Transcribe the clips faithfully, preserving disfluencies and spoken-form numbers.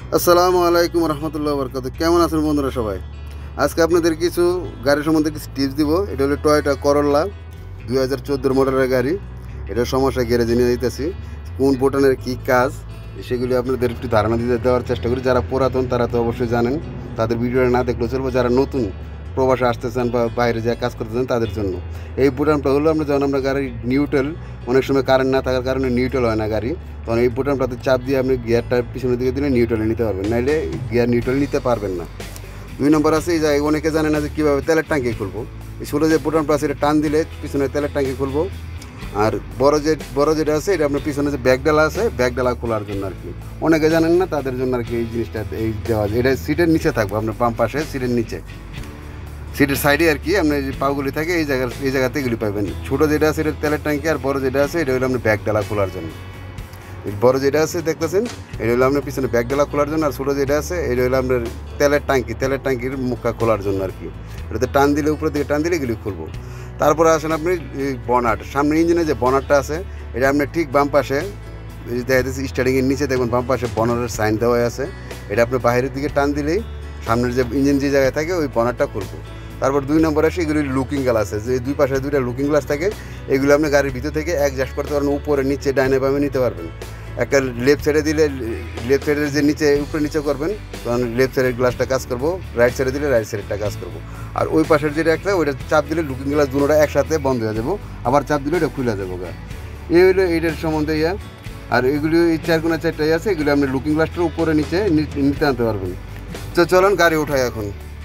আসসালামু আলাইকুম রহমতুল্লাহ বরকাত। কেমন আছেন বন্ধুরা সবাই? আজকে আপনাদের কিছু গাড়ির সম্বন্ধে কিছু টিপস দিব। এটা হলো টয়োটা করোলা দুই হাজার চোদ্দোর মডেলের গাড়ি। এটার সমস্যা গ্যারেজে নিয়ে দিতেছি, কোন বোটানের কী কাজ সেগুলি আপনাদের একটু ধারণা দিতে দেওয়ার চেষ্টা করি। যারা পুরাতন তারা তো অবশ্যই জানেন, তাদের ভিডিওটা না দেখলেও চলবো। যারা নতুন প্রবাসে আসতেছেন বা বাইরে যা কাজ করতেছেন তাদের জন্য এই বুটামটা হলো, আমরা যখন আমরা গাড়ি নিউট্রাল, অনেক সময় কারেন্ট না থাকার কারণে নিউট্রাল হয় না গাড়ি, তখন এই বুটামটাতে চাপ দিয়ে আপনি গিয়ারটা পিছনের দিকে দিলে নিউট্রালে নিতে পারবেন, নাইলে গিয়ার নিউট্রাল নিতে পারবেন না। দুই নম্বর আছে এই জায়গায় অনেকে জানে না যে কীভাবে তেলের ট্যাঙ্কি খুলবো। এই ছোটো যে বুটামটা আছে এটা টান দিলে পিছনে তেলের ট্যাঙ্কি খুলবো। আর বড় যে বড় যেটা আছে এটা আপনার পিছনে যে ব্যাগ ডালা আছে, ব্যাগ ডালা খোলার জন্য আর কি। অনেকে জানেন না, তাদের জন্য আর কি এই জিনিসটা এই দেওয়া। এটা সিটের নিচে থাকবে, আপনার বাম পাশে সিটের নিচে, সিটের সাইডে আর কি আপনার যে পাগুলি থাকে এই জায়গার এই জায়গাতে এগুলি পাবেন। ছোটো যেটা আছে এটা তেলের ট্যাঙ্কি, আর বড় যেটা আছে এটা হলো আপনার ব্যাগ ডালা খোলার জন্য। বড় যেটা আছে দেখতেছেন এটা হলো আপনার পিছনে ব্যাগ ডালা খোলার জন্য, আর ছোটো যেটা আছে এটা হলো আপনার তেলের ট্যাঙ্কি, তেলের ট্যাঙ্কির মুখটা খোলার জন্য আর কি। এটাতে টান দিলে, উপরে দিকে টান দিলে এগুলি খুলবো। তারপরে আসেন আপনি বনাট, সামনে ইঞ্জিনে যে বনাটটা আছে এটা আপনার ঠিক বাম পাশে দেখা যাচ্ছে স্টার্টিংয়ের নিচে দেখবেন বাম পাশে বনারের সাইন দেওয়া আছে। এটা আপনি বাইরের দিকে টান দিলেই সামনের যে ইঞ্জিন যে জায়গায় থাকে ওই বনারটা খুলবো। তারপর দুই নম্বর আসে এগুলি লুকিং গ্লাস আছে, যে দুই পাশে দুইটা লুকিং গ্লাস থাকে, এগুলো আপনি গাড়ির ভিতর থেকে অ্যাডজাস্ট করতে পারবেন, উপরে নিচে ডাইনে বামে নিতে পারবেন। একটা লেফট সাইডে দিলে লেফট সাইডের যে নিচে উপরে নিচে করবেন তখন লেফট সাইডের গ্লাসটা কাজ করবো, রাইট সাইডে দিলে রাইট সাইডটা কাজ করবো। আর ওই পাশের যেটা একটা ওইটা চাপ দিলে লুকিং গ্লাস দুটোটা একসাথে বন্ধ হয়ে যাবো, আবার চাপ দিলে এটা খুলে যাবো গা। এই হলো এইটার সম্বন্ধে ইয়া। আর এগুলি এই চার কোনা চারটাই আছে, এগুলো আপনি লুকিং গ্লাসটার উপরে নিচে নিতে আনতে পারবেন। তো চলুন গাড়ি ওঠাই এখন।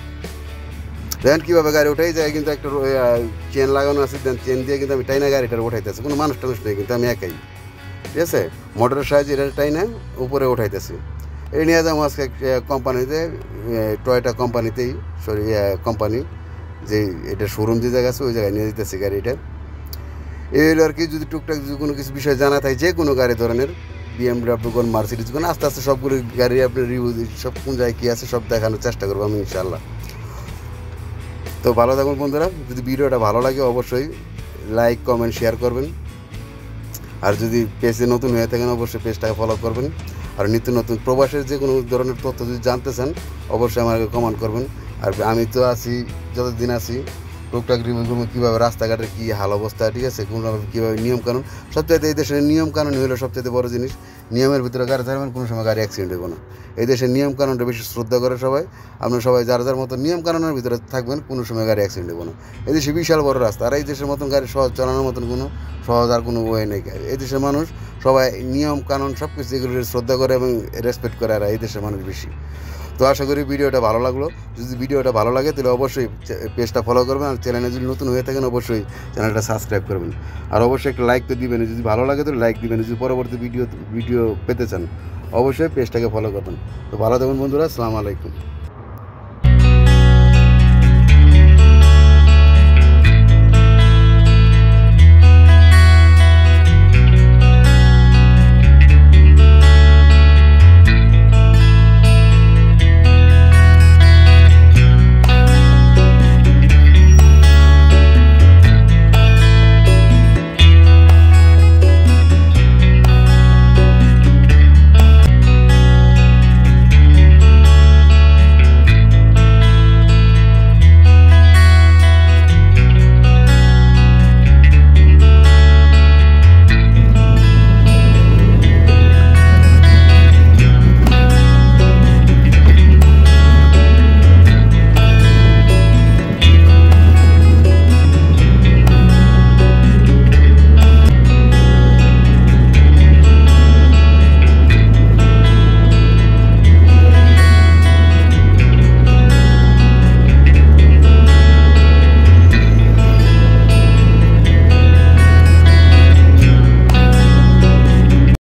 দেখেন কীভাবে গাড়ি ওঠাই যায়, কিন্তু একটা চেন লাগানো আছে, দেন চেন দিয়ে কিন্তু আমি টাইনা গাড়িটার ওঠাইতেছি, কোনো মানুষ টানুষ নেই, কিন্তু আমি একাই, ঠিক আছে। মোটরের সাহায্যে এটা টাইনা উপরে উঠাইতেছি। এই নিয়ে যাবো আজকে কোম্পানিতে, টয়োটা কোম্পানিতেই, সরি কোম্পানি যে এটা শোরুম যে জায়গা আছে ওই জায়গায় নিয়ে যেতেছি গাড়িটা। এই হলো আর কি। যদি টুকটাক যদি কোনো কিছু বিষয় জানা থাকে, যে কোনো গাড়ি ধরনের বিএমডাব্লিউ কোন মার্সিডিজ কোন, আস্তে আস্তে সবগুলো গাড়ি আপনার রিভিউ সব কোন জায়গায় কী আছে সব দেখানোর চেষ্টা করবো আমি ইনশাআল্লাহ। তো ভালো থাকুন বন্ধুরা, যদি ভিডিওটা ভালো লাগে অবশ্যই লাইক কমেন্ট শেয়ার করবেন। আর যদি পেজে নতুন হয়ে থাকেন অবশ্যই পেজটাকে ফলো করবেন। আর নিত্য নতুন প্রবাসের যে কোনো ধরনের তথ্য যদি জানতে চান অবশ্যই আমাকে কমেন্ট করবেন। আর আমি তো আছি, যতদিন আছি টুকটাক রিভিউ করবো কীভাবে রাস্তাঘাটের কী হাল অবস্থা, ঠিক আছে, কোনোভাবে কীভাবে নিয়মকানুন। সবচাইতে এই দেশের নিয়মকানুন হলো সবচাইতে বড় জিনিস। নিয়মের ভিতরে গাড়ি থাকবেন, কোনো সময় গাড়ি অ্যাক্সিডেন্ট হবে না। এই দেশের নিয়মকানুনটা বেশি শ্রদ্ধা করে সবাই। আপনারা সবাই যার যার মতো নিয়মকানুনের ভিতরে থাকবেন, কোনো সময় গাড়ি অ্যাক্সিডেন্ট হবে না। এই দেশে বিশাল বড় রাস্তা, আর এই দেশের মতন গাড়ি সহজ চালানোর মতন কোনো সহজ আর কোনো ওয়ে নেই। এই দেশের মানুষ সবাই নিয়ম কানুন সব কিছু এগুলো শ্রদ্ধা করে এবং রেসপেক্ট করে, আর এই দেশের মানুষ বেশি। তো আশা করি ভিডিওটা ভালো লাগলো। যদি ভিডিওটা ভালো লাগে তাহলে অবশ্যই পেজটা ফলো করবেন, আর চ্যানেলে যদি নতুন হয়ে থাকেন অবশ্যই চ্যানেলটা সাবস্ক্রাইব করবেন। আর অবশ্যই একটা লাইক তো দিবেন, যদি ভালো লাগে তাহলে লাইক দিবেন। যদি পরবর্তী ভিডিও ভিডিও পেতে চান অবশ্যই পেজটাকে ফলো করবেন। তো ভালো থাকুন বন্ধুরা, আসসালামু আলাইকুম।